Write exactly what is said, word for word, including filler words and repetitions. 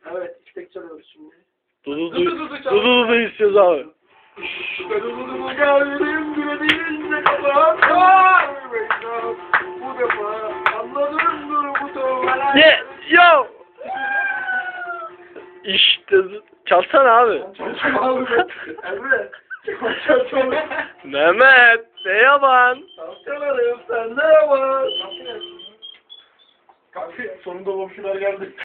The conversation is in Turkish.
Evet, istek çalıyoruz şimdi. Dudu dudu dudu dudu istiyoruz abi. Dudu geldim dilediğinle kapat. Bu defa anladım durumu doğru. Ne? Yo! İşte çalsana abi. Emre. Çalsana. Mehmet ne yalan? Çalsana sen ne var? Kanka sonunda komşular geldi.